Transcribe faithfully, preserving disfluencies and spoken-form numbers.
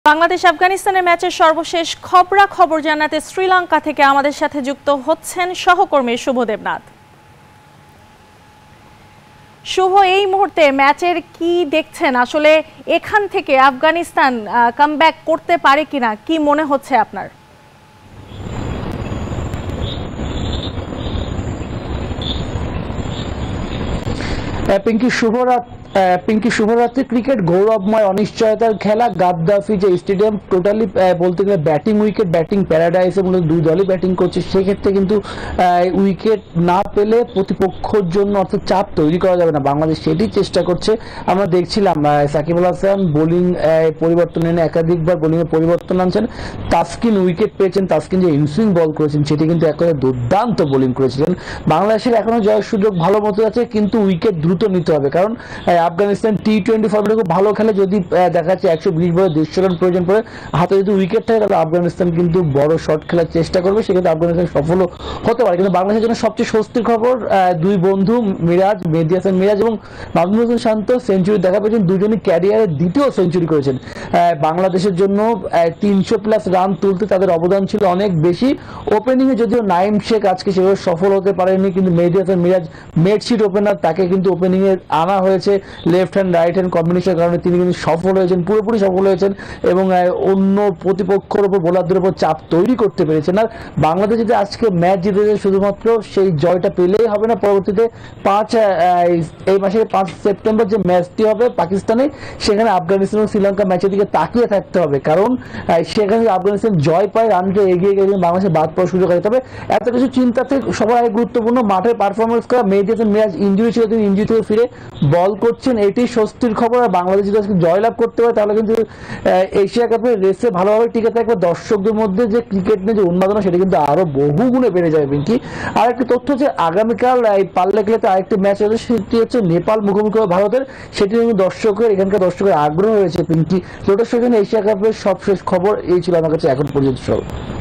বাংলাদেশ আফগানিস্তানের ম্যাচের সর্বশেষ খবরা খবর জানাতে শ্রীলঙ্কা থেকে আমাদের সাথে যুক্ত হচ্ছেন সহকর্মী শুভ দেবনাথ। শুভ, এই মুহূর্তে ম্যাচের কি দেখছেন? আসলে এখান থেকে আফগানিস্তান কামব্যাক করতে পারে কিনা, কি মনে হচ্ছে আপনার? পিঙ্কি শুভরাত পিঙ্কি শুভরাত্রি। ক্রিকেট গৌরবময় অনিশ্চয়তার খেলা। গাদ্দাফি যে স্টেডিয়াম টোটালি বলতে গেলে ব্যাটিং উইকেট, ব্যাটিং প্যারাডাইসে মূলত দুই দলই ব্যাটিং করছে। সেক্ষেত্রে কিন্তু উইকেট না পেলে প্রতিপক্ষের জন্য অর্থাৎ চাপ তৈরি করা যাবে না। বাংলাদেশ সেটি চেষ্টা করছে। আমরা দেখছিলাম সাকিব আল হাসান বোলিং পরিবর্তন এনে একাধিকবার বোলিংয়ে পরিবর্তন আনছেন। তাসকিন উইকেট পেয়েছেন। তাসকিন যে ইনসুইং বল করেছেন সেটি কিন্তু একেবারে দুর্দান্ত বোলিং করেছিলেন। বাংলাদেশের এখনো জয়ের সুযোগ ভালো মতো আছে, কিন্তু উইকেট দ্রুত নিতে হবে, কারণ আফগানিস্তান টি টোয়েন্টি ফর্মেটে খুব ভালো খেলে। যদি দেখা যাচ্ছে একশো বিশ বলে দেড়শো রান প্রয়োজন পড়ে, হাতে যদি উইকেট থাকে তাহলে আফগানিস্তান কিন্তু বড় শট খেলার চেষ্টা করবে, সেক্ষেত্রে আফগানিস্তান সফল হতে পারে। কিন্তু বাংলাদেশের জন্য সবচেয়ে স্বস্তির খবর, দুই বন্ধু মিরাজ মেহেদী হাসান মিরাজ এবং মাহমুদ হোসেন শান্ত সেঞ্চুরি দেখা পেয়েছেন। দুজনই ক্যারিয়ারের দ্বিতীয় সেঞ্চুরি করেছেন। বাংলাদেশের জন্য তিনশো প্লাস রান তুলতে তাদের অবদান ছিল অনেক বেশি। ওপেনিংয়ে যদিও নাইম শেখ আজকে সেভাবে সফল হতে পারেনি, কিন্তু মেহেদী হাসান মিরাজ মেডশিট ওপেনার, তাকে কিন্তু ওপেনিংয়ে আনা হয়েছে লেফট হ্যান্ড রাইট হ্যান্ড কম্বিনেশনের কারণে। তিনি কিন্তু সফল হয়েছেন, পুরোপুরি সফল হয়েছেন এবং অন্য প্রতিপক্ষের উপর বোলারদের উপর চাপ তৈরি করতে পেরেছেন। আর বাংলাদেশ যদি আজকে ম্যাচ জিতেছে শুধুমাত্র সেই জয়টা পেলেই হবে না। পরবর্তীতে পাঁচ এই মাসের পাঁচ সেপ্টেম্বর যে ম্যাচটি হবে পাকিস্তানে, সেখানে আফগানিস্তান ও শ্রীলঙ্কা ম্যাচের দিকে তাকিয়ে থাকতে হবে, কারণ সেখানে আফগানিস্তান জয় পায়, রানটা এগিয়ে গেলে বাংলাদেশে বাদ পড়ার সুযোগ আছে। তবে এত কিছু চিন্তাতে সবার আগে গুরুত্বপূর্ণ মাঠের পারফরমেন্স করা। মেহেদী হাসান মিরাজ ইনজুরি ছিল, তিনি ইনজুরি থেকে ফিরে বল করছেন, এটি স্বস্তির খবর। আর বাংলাদেশ যদি আজকে জয়লাভ করতে পারে তাহলে কিন্তু এশিয়া কাপের রেসে ভালোভাবে টিকে থাকবে। দর্শকদের মধ্যে যে ক্রিকেট নিয়ে যে উন্মাদনা সেটা কিন্তু আরো বহু গুণে বেড়ে যাবে। পিঙ্কি, আর একটি তথ্য হচ্ছে আগামীকাল এই পাল্লা খেলাতে আরেকটি ম্যাচ আছে, সেটি হচ্ছে নেপাল মুখোমুখি হবে ভারতের। সেটি কিন্তু দর্শকের এখানকার দর্শকের আগ্রহ হয়েছে। পিঙ্কি, লোটাস এশিয়া কাপের সবশেষ খবর এই ছিল আমার কাছে এখন পর্যন্ত সব।